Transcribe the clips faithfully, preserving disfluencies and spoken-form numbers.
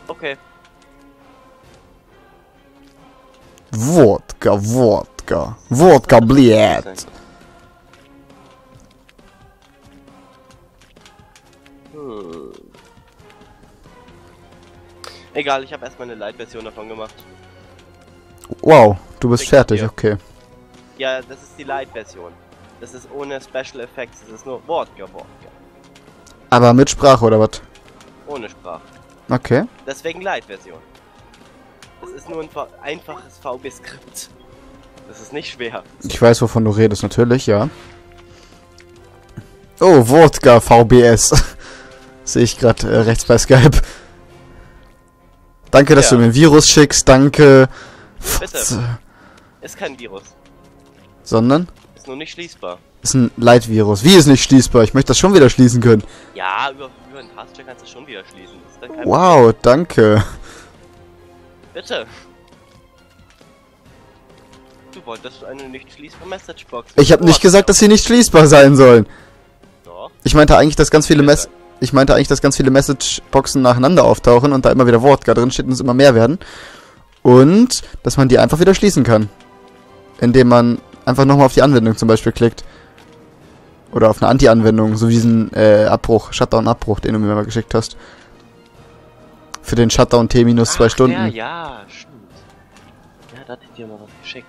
Okay. Wodka, Wodka. Wodka Bliet. Hm. Egal, ich habe erstmal eine Light-Version davon gemacht. Wow, du bist Ich fertig, dir. okay. Ja, das ist die Light-Version. Das ist ohne Special Effects, das ist nur Wodka, Wodka. Aber mit Sprache oder was? Ohne Sprache. Okay. Deswegen Light-Version. Das ist nur ein V- einfaches V B-Skript. Das ist nicht schwer. Ich weiß, wovon du redest, natürlich, ja. Oh, Wodka V B S. Sehe ich gerade äh, rechts bei Skype. Danke, dass Ja. du mir ein Virus schickst, danke. Bitte. Ist kein Virus. Sondern? Ist nur nicht schließbar. Ist ein Light-Virus. Wie ist nicht schließbar? Ich möchte das schon wieder schließen können. Ja, über, über einen Taskcheck kannst du schon wieder schließen. Das ist dann kein Wow, danke. Problem. Bitte. Du wolltest eine nicht schließbare Messagebox. Ich habe nicht Oh, gesagt, dass sie nicht schließbar sein sollen. Doch. Ich meinte eigentlich, dass ganz viele Mess ich meinte eigentlich, dass ganz viele Messageboxen nacheinander auftauchen und da immer wieder Wodka drin steht und es immer mehr werden. Und dass man die einfach wieder schließen kann. Indem man einfach nochmal auf die Anwendung zum Beispiel klickt. Oder auf eine Anti-Anwendung, so wie diesen äh, Abbruch, Shutdown-Abbruch, den du mir mal geschickt hast. Für den Shutdown T minus zwei Ach, Stunden. Ja, ja, stimmt. Ja, da hat ich dir mal was geschickt.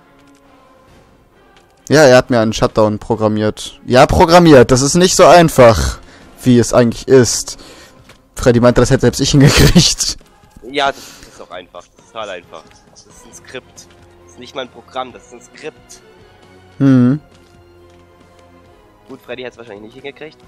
Ja, er hat mir einen Shutdown programmiert. Ja, programmiert. Das ist nicht so einfach, wie es eigentlich ist. Freddy meinte, das hätte selbst ich hingekriegt. Ja, das ist auch einfach. Das ist total einfach. Das ist ein Skript. Das ist nicht mal ein Programm, das ist ein Skript. Hm. Gut, Freddy hat es wahrscheinlich nicht hingekriegt.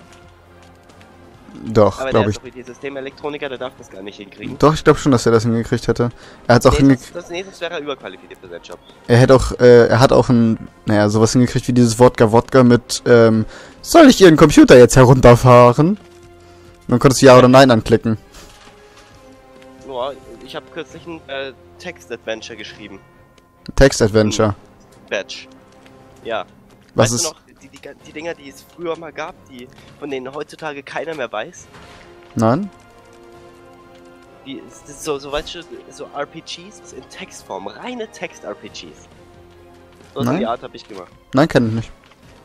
Doch, Aber der glaube ist ich. doch die Systemelektroniker, der darf das gar nicht hinkriegen. Doch, ich glaube schon, dass er das hingekriegt hätte. Er hat auch Nee, hingekriegt. das, das nächste wäre er überqualifiziert für seinen Job. Er hätte auch, äh, er hat auch ein, naja, sowas hingekriegt wie dieses Wodka Wodka mit, ähm, soll ich Ihren Computer jetzt herunterfahren? Dann konntest du Ja oder Nein anklicken. Ja, ich habe kürzlich ein äh, Text-Adventure geschrieben. Text-Adventure. Batch. Ja. Was weißt ist. du noch, die, die, die Dinger, die es früher mal gab, die von denen heutzutage keiner mehr weiß? Nein? Die, das ist so, so, weißt du, so R P Gs in Textform, reine Text-R P Gs. So Nein. die Art habe ich gemacht. Nein, kenn ich nicht.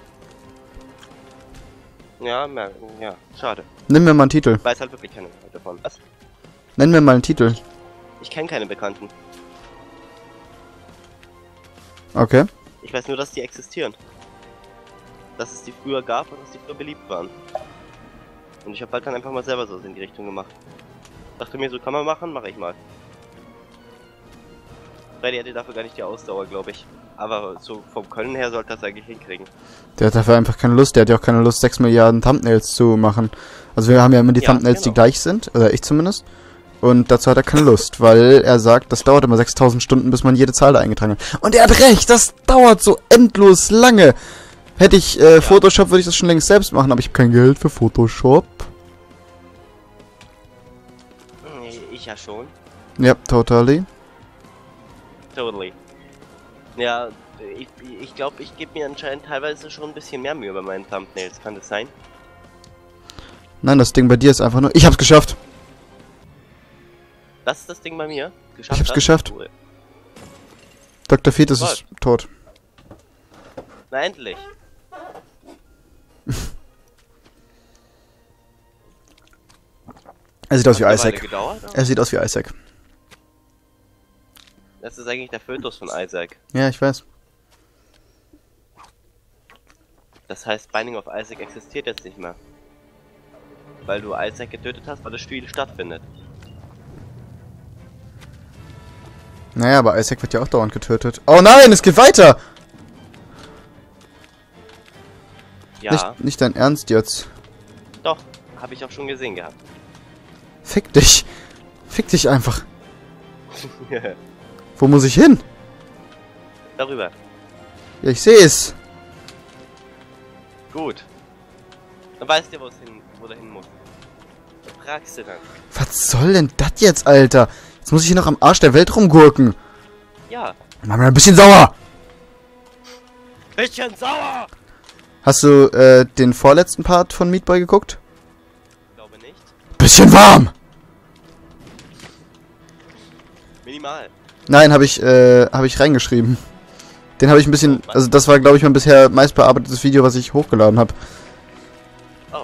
Ja, mer- ja, schade. Nimm mir mal einen Titel. Weiß halt wirklich keiner davon. Was? Nenn mir mal einen Titel. Ich kenne keine Bekannten. Okay. Ich weiß nur, dass die existieren. Dass es die früher gab und dass die früher beliebt waren. Und ich habe halt dann einfach mal selber so in die Richtung gemacht. Dachte mir, so kann man machen, mache ich mal. Freddy hatte dafür gar nicht die Ausdauer, glaube ich. Aber so vom Können her sollte das eigentlich hinkriegen. Der hat dafür einfach keine Lust. Der hat ja auch keine Lust, sechs Milliarden Thumbnails zu machen. Also wir haben ja immer die Ja, Thumbnails, die genau. gleich sind. Oder ich zumindest. Und dazu hat er keine Lust, weil er sagt, das dauert immer sechstausend Stunden, bis man jede Zahl da eingetragen hat. Und er hat recht, das dauert so endlos lange. Hätte ich äh, Ja. Photoshop, würde ich das schon längst selbst machen, aber ich habe kein Geld für Photoshop. Nee, ich ja schon. Ja, totally. Totally. Ja, ich glaube, ich, glaub, ich gebe mir anscheinend teilweise schon ein bisschen mehr Mühe bei meinen Thumbnails. Kann das sein? Nein, das Ding bei dir ist einfach nur... Ich hab's geschafft. Das ist das Ding bei mir? Geschafft Ich hab's hast? geschafft. Cool. Doktor Fetus Was? ist tot. Na endlich. Er sieht aus wie Hat eine Weile Isaac. gedauert, aber Er sieht aus wie Isaac. das ist eigentlich der Fötus von Isaac. Ja, ich weiß. Das heißt, Binding of Isaac existiert jetzt nicht mehr. Weil du Isaac getötet hast, weil das Spiel stattfindet. Naja, aber Isaac wird ja auch dauernd getötet. Oh nein, es geht weiter! Ja, Nicht, nicht dein Ernst jetzt. doch. Habe ich auch schon gesehen gehabt. Fick dich. Fick dich einfach. Wo muss ich hin? Darüber. Ja, ich seh's. Gut. Dann weißt du, wo es hin, wo du hin musst. Dann fragst du dann. Was soll denn das jetzt, Alter? Jetzt muss ich hier noch am Arsch der Welt rumgurken. Ja. Mach mir ein bisschen sauer. Bisschen sauer! Hast du äh, den vorletzten Part von Meat Boy geguckt? Ich glaube nicht. Bisschen warm. Original. Nein, habe ich, äh, habe ich reingeschrieben. Den habe ich ein bisschen, also das war, glaube ich, mein bisher meist bearbeitetes Video, was ich hochgeladen habe. Oh.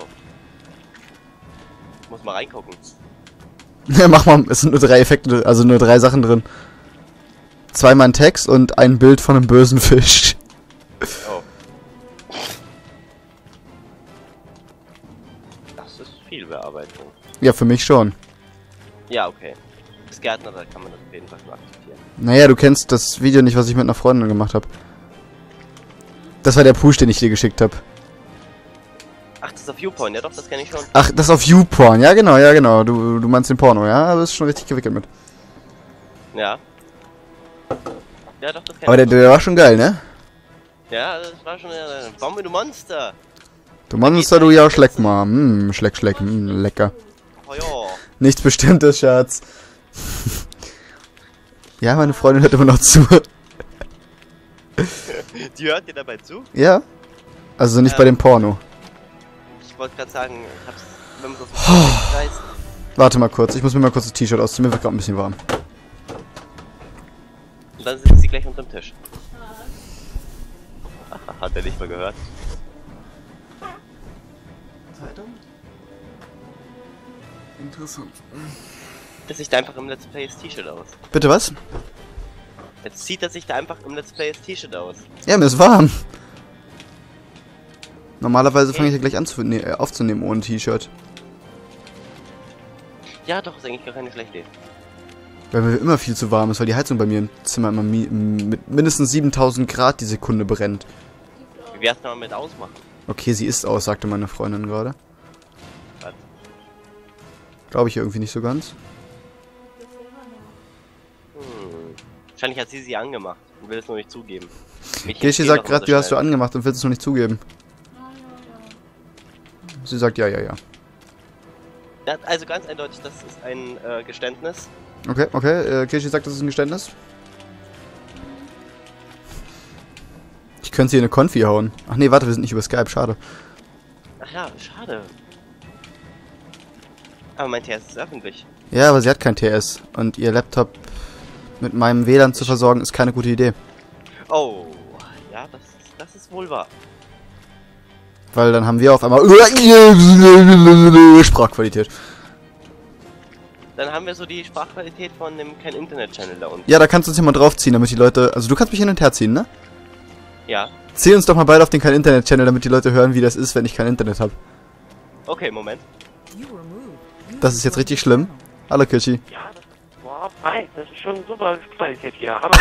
Ich muss mal reingucken. Ja, mach mal, es sind nur drei Effekte, also nur drei Sachen drin. Zweimal ein Text und ein Bild von einem bösen Fisch. Oh. Das ist viel Bearbeitung. Ja, für mich schon. Ja, okay. Als Gärtner, da kann man das auf jeden Fall schon akzeptieren. Naja, du kennst das Video nicht, was ich mit einer Freundin gemacht habe. Das war der Push, den ich dir geschickt habe. Ach, das ist auf Viewpoint, ja doch, das kenne ich schon. Ach, das ist auf YouPorn, ja genau, ja genau. Du, du meinst den Porno, ja? Aber ist schon richtig gewickelt mit. Ja. Ja, doch, das kenne Aber der, ich der war schon geil, ne? schon. Ja, das war schon eine Bombe, du Monster. Du Monster, du ja, schleck mal. Hm, schleck, schleck, hm, lecker. Oh ja. Nichts Bestimmtes, Schatz. Ja, meine Freundin hört immer noch zu. Die hört dir dabei zu? Ja? Also nicht Ja. bei dem Porno. Ich wollte gerade sagen, ich hab's, wenn man so auf reißt. Warte mal kurz, ich muss mir mal kurz das T-Shirt ausziehen, mir wird gerade ein bisschen warm. Und dann sitzt sie gleich unterm Tisch. Hat er nicht mal gehört. Zeitung? Interessant. Das sieht einfach im Let's Play das T-Shirt aus. Bitte was? Jetzt zieht er sich da einfach im Let's Play das T-Shirt aus. Ja, mir ist warm. Normalerweise fange ich ja gleich an zu, ne, aufzunehmen ohne T-Shirt. Ja, doch, ist eigentlich gar keine schlechte Idee. Weil mir immer viel zu warm ist, weil die Heizung bei mir im Zimmer immer mi mit mindestens siebentausend Grad die Sekunde brennt. Wie wär's denn mal mit ausmachen? Okay, sie ist aus, sagte meine Freundin gerade. Was? Glaube ich irgendwie nicht so ganz. Hm. Wahrscheinlich hat sie sie angemacht und will es nur nicht zugeben. Mädchen Geschi stehen sagt doch gerade, immer die so hast du schnell. angemacht und willst es noch nicht zugeben. Sie sagt ja, ja, ja. Ja, also ganz eindeutig, das ist ein äh, Geständnis. Okay, okay, äh, Geschi sagt, das ist ein Geständnis. Ich könnte sie in eine Konfi hauen. Ach nee, warte, wir sind nicht über Skype, schade. Ach ja, schade. Aber mein T S ist öffentlich. Ja, aber sie hat kein T S. Und ihr Laptop mit meinem W L A N zu versorgen, ist keine gute Idee. Oh, ja, das, das ist wohl wahr. Weil dann haben wir auf einmal Sprachqualität. Dann haben wir so die Sprachqualität von dem kein Internet-Channel da unten. Ja, da kannst du uns ja mal draufziehen, damit die Leute... Also du kannst mich hin und her ziehen, ne? Ja. Zieh uns doch mal beide auf den kein Internet-Channel, damit die Leute hören, wie das ist, wenn ich kein Internet habe. Okay, Moment. Das ist jetzt richtig schlimm. Hallo, Kirschi. Ja, das ist, boah, hi, das ist schon super Qualität hier. Hallo.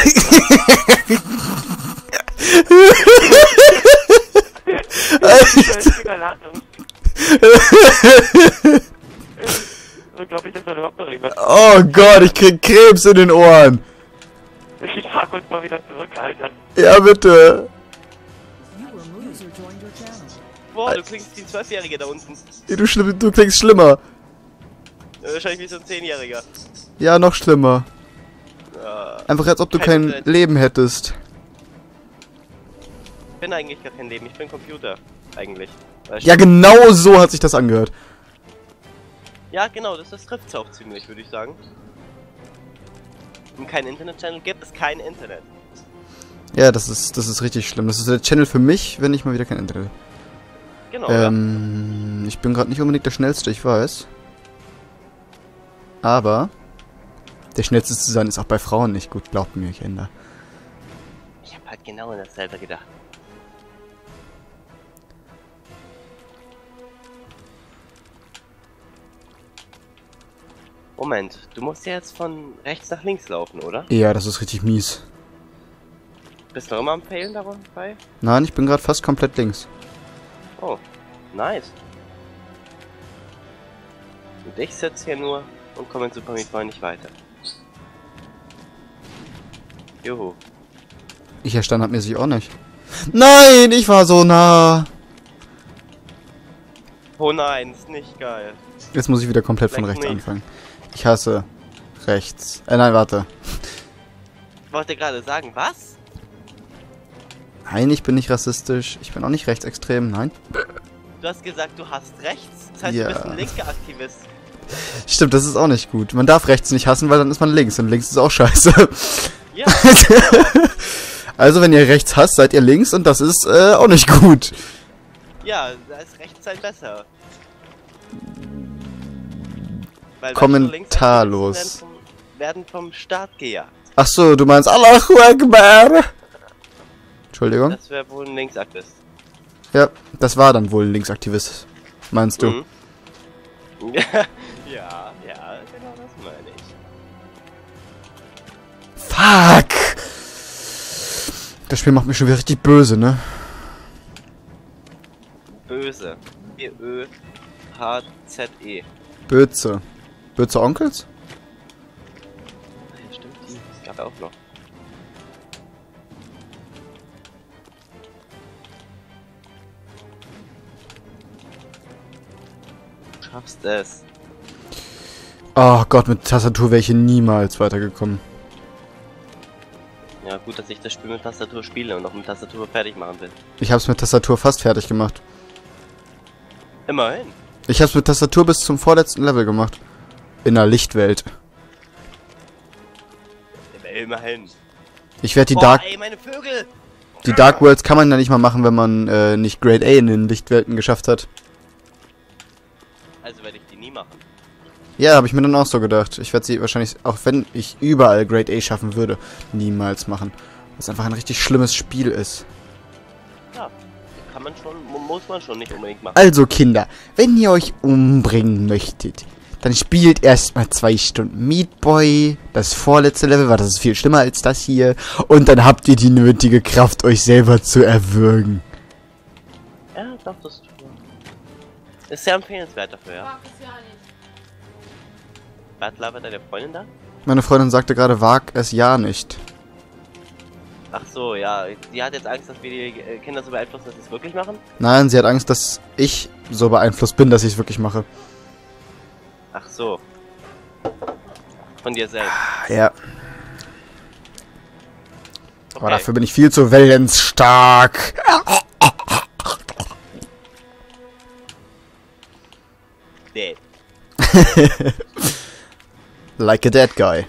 So glaube ich, dass wir überhaupt noch irgendwas. Oh Gott, ich krieg Krebs in den Ohren. Ich frag uns mal wieder zurück, Alter. Ja, bitte. Boah, du klingst wie ein Zwölfjähriger da unten. Du, schlimm, du klingst schlimmer. Äh, Wahrscheinlich wie so ein Zehnjähriger. Ja, noch schlimmer. Äh, Einfach als ob du Kein kein Internet. Leben hättest. ich bin eigentlich gar kein Leben, ich bin Computer. Eigentlich. Weißt Ja, du? genau so hat sich das angehört. Ja, genau, das, das trifft's auch ziemlich, würde ich sagen. Wenn kein Internet-Channel gibt, es kein Internet. Ja, das ist, das ist richtig schlimm. Das ist der Channel für mich, wenn ich mal wieder kein Internet habe. Genau, Ähm, ich bin gerade nicht unbedingt der Schnellste, ich weiß. Aber der Schnellste zu sein ist auch bei Frauen nicht gut, glaubt mir, Kinder. ja. Ich habe halt genau an dasselbe gedacht. Moment, du musst ja jetzt von rechts nach links laufen, oder? Ja, das ist richtig mies. Bist du noch immer am Failen dabei? Nein, ich bin gerade fast komplett links. Oh, nice. Und ich sitze hier nur und komme in Super Meat Boy nicht weiter. Juhu. Ich ja standardmäßig auch nicht. Nein, ich war so nah. Oh nein, ist nicht geil. Jetzt muss ich wieder komplett von Leck rechts mich. anfangen. Ich hasse rechts. Äh, nein, warte. Ich wollte gerade sagen, was? Nein, ich bin nicht rassistisch. Ich bin auch nicht rechtsextrem, nein. Du hast gesagt, du hast rechts. Das heißt, Ja. du bist ein linker Aktivist. Stimmt, das ist auch nicht gut. Man darf rechts nicht hassen, weil dann ist man links. Und links ist auch scheiße. Ja. Also, wenn ihr rechts hasst, seid ihr links und das ist äh, auch nicht gut. Ja, da ist rechts sein besser. Weil Kommentarlos. Werden vom, werden vom Staat gejagt. Ach so, du meinst Allahu Akbar. Entschuldigung. Das wäre wohl ein Linksaktivist. Ja, das war dann wohl ein Linksaktivist. Meinst du? Mhm. ja, ja, genau das meine ich. Fuck! Das Spiel macht mich schon wieder richtig böse, ne? Böse. B Ö H Z E. Böze. Böze Onkels? Ah, ja, stimmt, die. Das gab auch noch. Du schaffst es. Oh Gott, mit Tastatur wäre ich hier niemals weitergekommen. Ja, gut, dass ich das Spiel mit Tastatur spiele und auch mit Tastatur fertig machen will. Ich hab's mit Tastatur fast fertig gemacht. Immerhin. Ich hab's mit Tastatur bis zum vorletzten Level gemacht. In der Lichtwelt. Immerhin. Ich werde die Boah, Dark... ey, meine Vögel! Die Dark Worlds kann man ja nicht mal machen, wenn man äh, nicht Grade A in den Lichtwelten geschafft hat. Also werde ich die nie machen. Ja, habe ich mir dann auch so gedacht. Ich werde sie wahrscheinlich, auch wenn ich überall Grade A schaffen würde, niemals machen. Weil es einfach ein richtig schlimmes Spiel ist. Ja, kann man schon, muss man schon nicht unbedingt machen. Also Kinder, wenn ihr euch umbringen möchtet, dann spielt erstmal zwei Stunden Meat Boy. Das vorletzte Level war, das ist viel schlimmer als das hier. Und dann habt ihr die nötige Kraft, euch selber zu erwürgen. Ja, doch, das tut man. Ist sehr empfehlenswert dafür, ja. Warte, labert deine Freundin da? Meine Freundin sagte gerade, wag es ja nicht. Ach so, ja. Die hat jetzt Angst, dass wir die äh, Kinder so beeinflussen, dass sie es wirklich machen? Nein, sie hat Angst, dass ich so beeinflusst bin, dass ich es wirklich mache. Ach so. Von dir selbst. Ja. Okay. Aber dafür bin ich viel zu willensstark. Dead. Like a dead guy.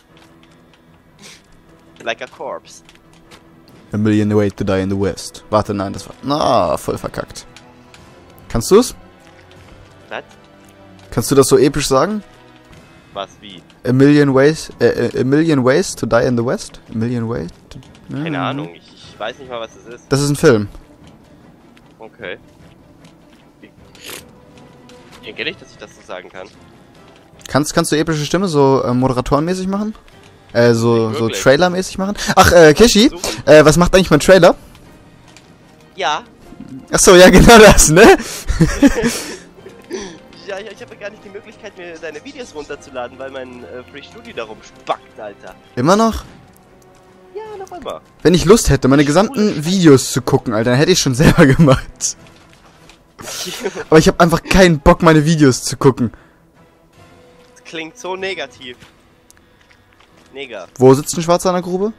Like a corpse. A million ways to die in the West. Warte, nein, das war... Na, voll verkackt. Kannst du's? Was? Kannst du das so episch sagen? Was, wie? A million ways... Äh, a million ways to die in the West? A million ways to... Keine Ahnung, ich, ich weiß nicht mal, was es ist. Das ist ein Film. Okay. Ich denke nicht, dass ich das so sagen kann. Kannst, kannst du epische Stimme so äh, moderatorenmäßig machen? Äh, so, Nicht so wirklich. Trailermäßig machen? Ach, äh, Kishi, Versuchen. äh, was macht eigentlich mein Trailer? Ja. Achso, ja, genau das, ne? Ja, ich, ich habe gar nicht die Möglichkeit, mir deine Videos runterzuladen, weil mein äh, Free Studio darum spackt, Alter. Immer noch? Ja, noch immer. Wenn ich Lust hätte, meine gesamten Videos zu gucken, Alter, dann hätte ich schon selber gemacht. Aber ich habe einfach keinen Bock, meine Videos zu gucken. Das klingt so negativ. Neger. Wo sitzt ein Schwarzer in der Grube?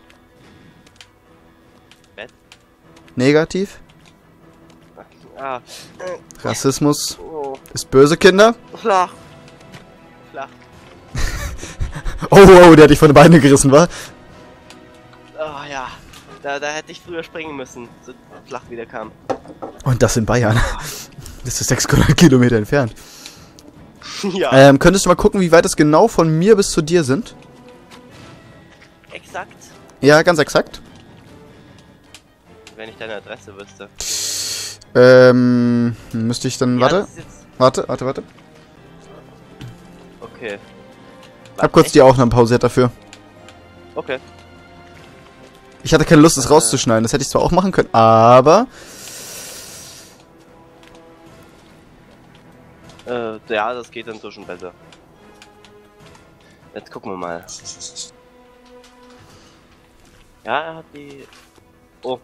Bett? Negativ? Ah. Rassismus Oh. ist böse, Kinder. Flach. Flach. Oh, oh, der hat dich von den Beinen gerissen, wa? Oh ja. Da, da hätte ich früher springen müssen, so flach wie der kam. Und das in Bayern. Das ist sechshundert Kilometer entfernt. Ja. Ähm, könntest du mal gucken, wie weit es genau von mir bis zu dir sind? Exakt. Ja, ganz exakt. Wenn ich deine Adresse wüsste. Ähm, müsste ich dann... Ja, Warte, das ist jetzt... warte, warte, warte. Okay. Ich hab kurz die Aufnahme pausiert dafür. Okay. Ich hatte keine Lust, es rauszuschneiden. Das hätte ich zwar auch machen können, aber... Äh, ja, das geht dann so schon besser. Jetzt gucken wir mal. Ja, er hat die... Oh.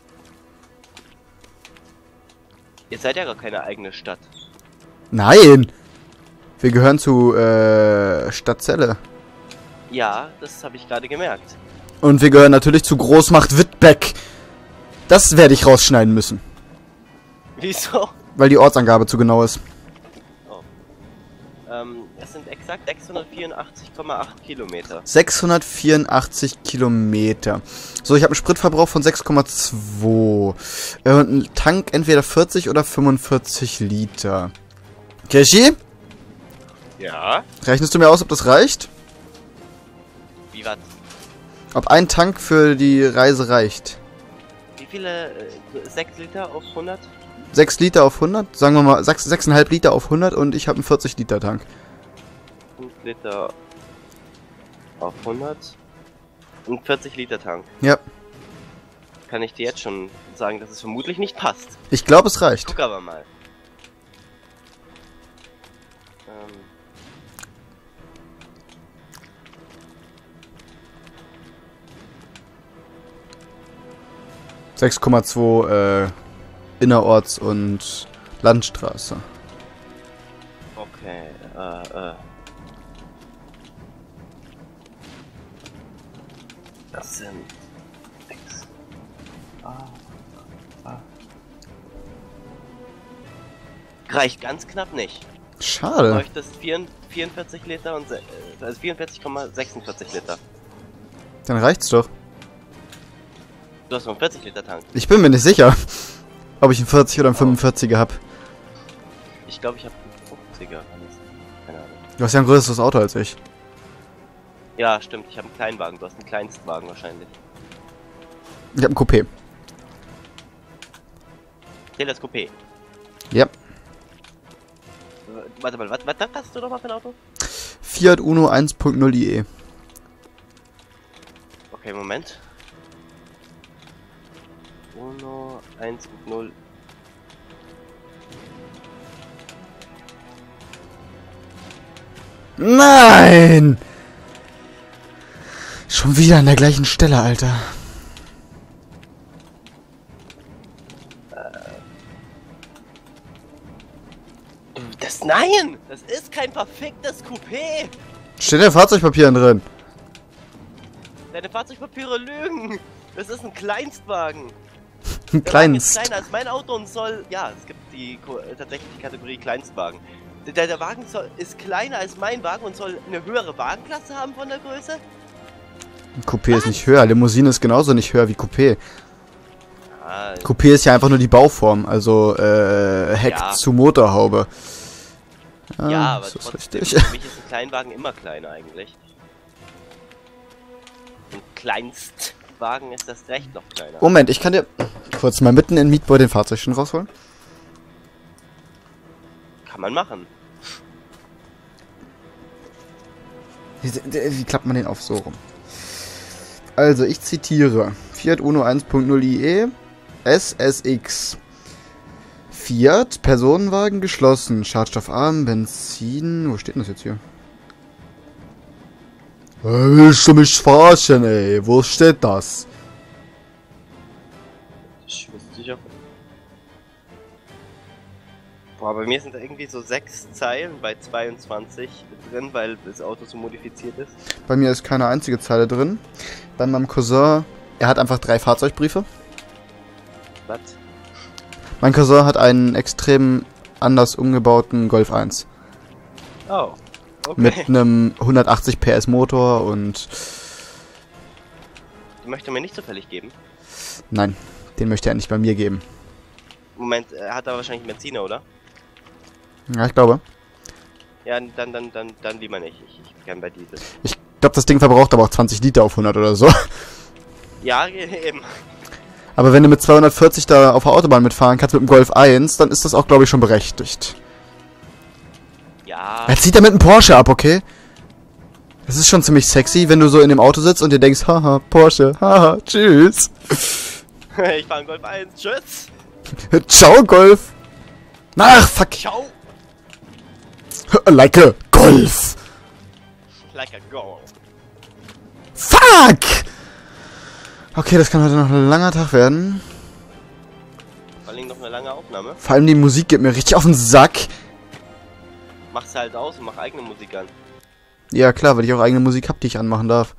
Ihr seid ja gar keine eigene Stadt. Nein! Wir gehören zu, äh, Stadtzelle. Ja, das habe ich gerade gemerkt. Und wir gehören natürlich zu Großmacht Wittbeck. Das werde ich rausschneiden müssen. Wieso? Weil die Ortsangabe zu genau ist. Ähm, es sind exakt sechshundertvierundachtzig Komma acht Kilometer. sechshundertvierundachtzig Kilometer. So, ich habe einen Spritverbrauch von sechs Komma zwei. Äh, und einen Tank entweder vierzig oder fünfundvierzig Liter. Kirschi? Ja? Rechnest du mir aus, ob das reicht? Wie was? Ob ein Tank für die Reise reicht? Wie viele? Äh, sechs Liter auf hundert? sechs Liter auf hundert? Sagen wir mal sechs Komma fünf Liter auf hundert und ich habe einen vierzig Liter Tank. fünf Liter auf hundert? Und vierzig Liter Tank. Ja. Kann ich dir jetzt schon sagen, dass es vermutlich nicht passt. Ich glaube, es reicht. Guck aber mal. Ähm. sechs Komma zwei äh, Innerorts- und Landstraße. Okay, äh, äh. Das sind sechs. Ah, ah. Reicht ganz knapp nicht. Du Schade. bräuchtest vierundvierzig Liter und se- äh, also vierundvierzig Komma sechsundvierzig Liter. Dann reicht's doch. Du hast noch einen vierzig Liter Tank. Ich bin mir nicht sicher, ob ich einen vierzig oder einen fünfundvierziger habe. Ich glaube, ich habe einen fünfziger. Keine Ahnung. Du hast ja ein größeres Auto als ich. Ja, stimmt. Ich habe einen Kleinwagen. Du hast einen Kleinstwagen wahrscheinlich. Ich habe ein Coupé. Zählt das Coupé. Ja. Warte mal, was, was hast du noch mal für ein Auto? Fiat Uno eins Punkt null I E. Okay, Moment. Uno eins Punkt null. Nein! Schon wieder an der gleichen Stelle, Alter. Das, nein! Das ist kein verficktes Coupé! Steht ja Fahrzeugpapieren drin. Deine Fahrzeugpapiere lügen! Das ist ein Kleinstwagen! Ein Der Wagen ist Kleinst. kleiner als mein Auto und soll... Ja, es gibt die Ko- äh, tatsächlich die Kategorie Kleinstwagen. Der, der Wagen soll, ist kleiner als mein Wagen und soll eine höhere Wagenklasse haben von der Größe? Ein Coupé ist nicht höher. Limousine ist genauso nicht höher wie Coupé. Ah, Coupé ist ja einfach nur die Bauform. Also, äh, Heck Ja. zu Motorhaube. Ah, ja, aber das ist trotzdem, richtig. für mich ist ein Kleinwagen immer kleiner eigentlich. Ein Kleinstwagen ist das recht noch kleiner. Moment, ich kann dir kurz mal mitten in Meatboy den Fahrzeugschein rausholen. Kann man machen. Wie, wie klappt man den auf so rum? Also, ich zitiere. Fiat Uno eins Punkt null I E S S X. Fiat, Personenwagen geschlossen, schadstoffarm, Benzin... Wo steht denn das jetzt hier? Äh, willst du mich verarschen, ey? Wo steht das? Ich wüsste sicher. Boah, bei mir sind da irgendwie so sechs Zeilen bei zweiundzwanzig drin, weil das Auto so modifiziert ist. Bei mir ist keine einzige Zeile drin. Bei meinem Cousin, er hat einfach drei Fahrzeugbriefe. Was? Mein Cousin hat einen extrem anders umgebauten Golf eins. Oh. Okay. Mit einem hundertachtzig P S Motor und... Die möchte er mir nicht zufällig geben. Nein, den möchte er nicht bei mir geben. Moment, er hat aber wahrscheinlich einen Benziner, oder? Ja, ich glaube. Ja, dann, dann, dann, dann lieber nicht. Ich, ich kann bei Diesel. Ich glaube, das Ding verbraucht aber auch zwanzig Liter auf hundert oder so. Ja, eben. Aber wenn du mit zweihundertvierzig da auf der Autobahn mitfahren kannst mit dem Golf eins, dann ist das auch, glaube ich, schon berechtigt. Ja. Jetzt zieht er mit einem Porsche ab, okay? Das ist schon ziemlich sexy, wenn du so in dem Auto sitzt und dir denkst, haha, Porsche, haha, tschüss. Ich fahre einen Golf eins. Tschüss. Ciao, Golf. Ach, fuck. Ciao. Like a Golf. Like a goal. Fuck! Okay, das kann heute noch ein langer Tag werden. Vor allem noch eine lange Aufnahme. Vor allem die Musik geht mir richtig auf den Sack. Mach's halt aus und mach eigene Musik an. Ja, klar, weil ich auch eigene Musik hab, die ich anmachen darf.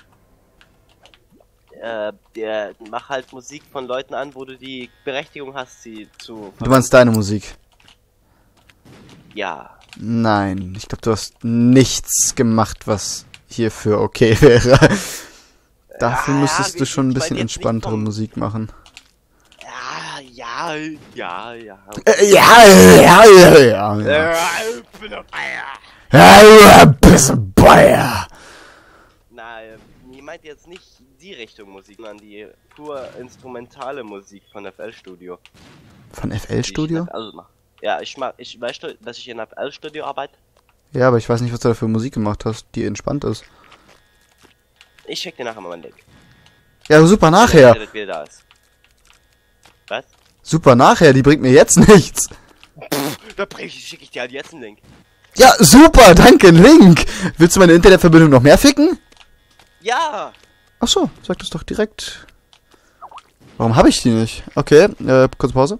Äh, der, mach halt Musik von Leuten an, wo du die Berechtigung hast, sie zu... Du meinst deine Musik? Ja. Nein, ich glaube, du hast nichts gemacht, was hierfür okay wäre. Dafür Ja, müsstest ja, du schon ein ich bisschen meine jetzt nicht entspanntere vom- Musik machen. Ja, ja, ja, ja. Äh, ja, ja, ja, ja. ja. Äh, ich bin auf Feier. Ja, ein bisschen Bayer. Na, ich meinte jetzt nicht die Richtung Musik, sondern die pur instrumentale Musik von F L Studio. Von F die L ich Studio? in F L mach. Ja, ich mach, ich weißt du, dass ich in F L Studio arbeite? Ja, aber ich weiß nicht, was du da für Musik gemacht hast, die entspannt ist. Ich check dir nachher mal meinen Link. Ja, super nachher. Der wieder da ist. Was? Super nachher, die bringt mir jetzt nichts. Da bring ich, schicke ich dir halt jetzt einen Link. Ja, super, danke, Link. Willst du meine Internetverbindung noch mehr ficken? Ja! Ach so, sag das doch direkt. Warum habe ich die nicht? Okay, äh, kurz Pause.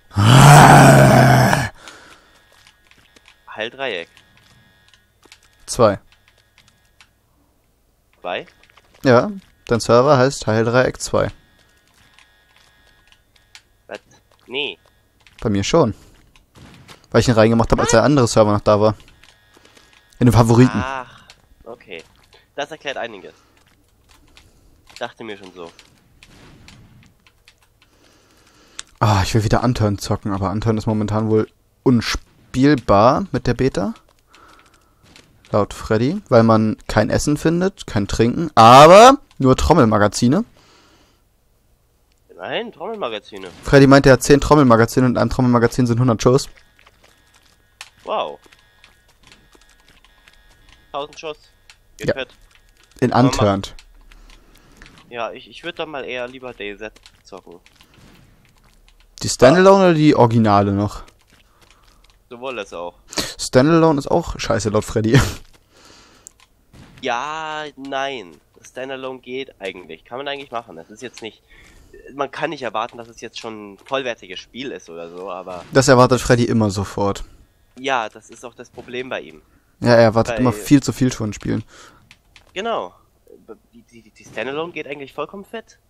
Heildreieck. Zwei. Zwei? Ja, dein Server heißt Heildreieck zwei. Was? Nee. Bei mir schon. Weil ich ihn reingemacht habe, als der andere Server noch da war. In den Favoriten. Ach, okay. Das erklärt einiges. Dachte mir schon so. Ah, ich will wieder Anton zocken, aber Anton ist momentan wohl unspielbar mit der Beta. Laut Freddy, weil man kein Essen findet, kein Trinken, aber nur Trommelmagazine. Nein, Trommelmagazine. Freddy meint, er hat zehn Trommelmagazine und in einem Trommelmagazin sind hundert Shows. Wow. tausend Schuss. Geht Ja. fett. In Aber Unturned. Ja, ich, ich würde dann mal eher lieber D Z zocken. Die Standalone oder die Originale noch? Sowohl das auch. Standalone ist auch scheiße laut Freddy. Ja, nein. Standalone geht eigentlich. Kann man eigentlich machen. Das ist jetzt nicht... Man kann nicht erwarten, dass es jetzt schon ein vollwertiges Spiel ist oder so, aber... Das erwartet Freddy immer sofort. Ja, das ist auch das Problem bei ihm. Ja, er erwartet Bei- immer viel zu viel von Spielen. Genau. Die, die, die Standalone geht eigentlich vollkommen fett.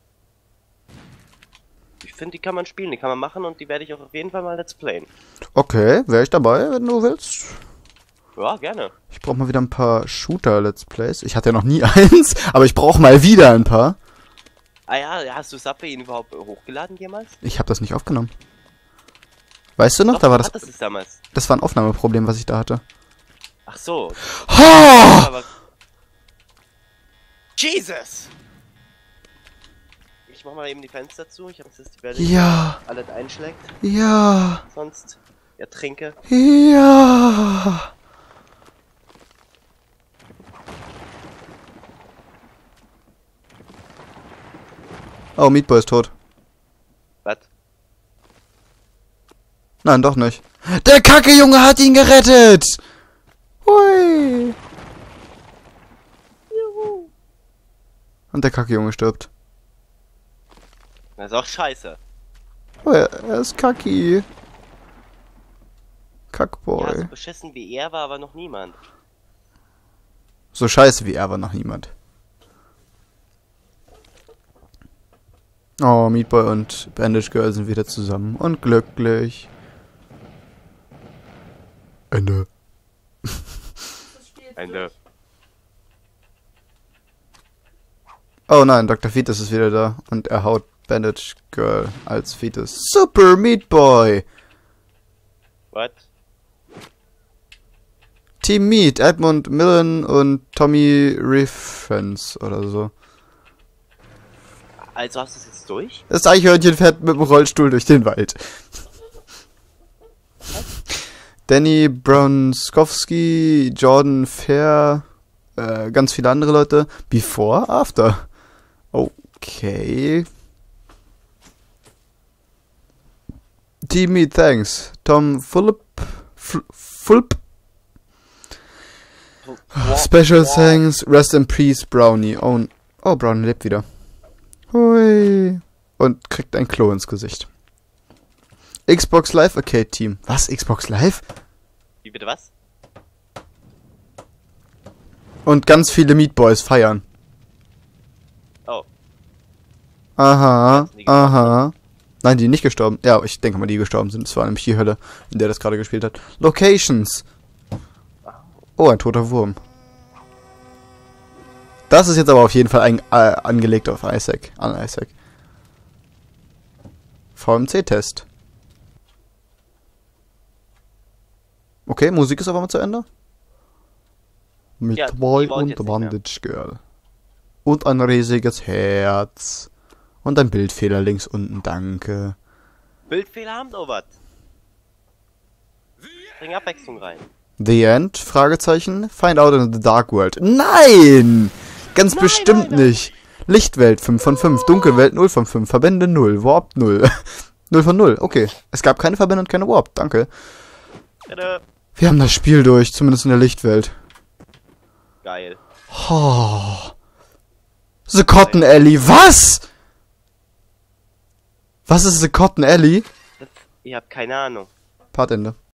Ich finde, die kann man spielen, die kann man machen und die werde ich auch auf jeden Fall mal let's playen. Okay, wäre ich dabei, wenn du willst. Ja, gerne. Ich brauche mal wieder ein paar Shooter-Let's Plays. Ich hatte ja noch nie eins, aber ich brauche mal wieder ein paar. Ah ja, ja, hast du Subway ihn überhaupt hochgeladen jemals? Ich habe das nicht aufgenommen. Weißt du noch, Doch, da war du das... hattest es damals. Das war ein Aufnahmeproblem, was ich da hatte. Ach so. Oh! Aber Jesus! Ich mach mal eben die Fenster zu. Ich habe Angst, dass die Welle Ja, alles einschlägt. ja, Sonst ertrinke. ja. Oh, Meatboy ist tot. Was? Nein, doch nicht. Der Kacke-Junge hat ihn gerettet! Hui! Juhu. Und der Kacke-Junge stirbt. Das ist auch scheiße. Oh, er, er ist Kacki. Ja, Kackboy. so beschissen wie er war aber noch niemand. So scheiße wie er war noch niemand. Oh, Meatboy und Bandage Girl sind wieder zusammen und glücklich. Ende. Ende. Oh nein, Doktor Fetus ist wieder da und er haut Bandage Girl als Fetus. Super Meat Boy! What? Team Meat, Edmund Millen und Tommy Riffens oder so. Also hast du es jetzt durch? Das Eichhörnchen fährt mit dem Rollstuhl durch den Wald. Danny Bronskowski, Jordan Fair, äh, ganz viele andere Leute. Before, after. Okay. Team Meat, thanks. Tom Fulp. Fulp. Special thanks. Rest in peace, Brownie. Oh, oh, Brownie lebt wieder. Hui. Und kriegt ein Klo ins Gesicht. Xbox Live Arcade Team. Was? Xbox Live? Wie bitte was? Und ganz viele Meat Boys feiern. Oh. Aha, aha. Nein, die nicht gestorben. Ja, ich denke mal, die gestorben sind. Das war nämlich die Hölle, in der das gerade gespielt hat. Locations. Oh, ein toter Wurm. Das ist jetzt aber auf jeden Fall ein, äh, angelegt auf Isaac. An Isaac. V M C-Test. Okay, Musik ist aber mal zu Ende. Mit Ja, Boy die wollt und jetzt nicht mehr. Bandage Girl. Und ein riesiges Herz. Und ein Bildfehler links unten, danke. Bildfehler haben doch was. Bring Abwechslung rein. The End? Fragezeichen. Find out in the Dark World. Nein! Ganz Nein, bestimmt nein, nein. nicht. Lichtwelt fünf von fünf. Dunkelwelt null von fünf. Verbände null. Warp null. null von null. Okay. Es gab keine Verbände und keine Warp. Danke. Bitte. Wir haben das Spiel durch. Zumindest in der Lichtwelt. Geil. Oh. The Cotton Alley. Was? Was ist The Cotton Alley? Das, ihr habt keine Ahnung. Partende.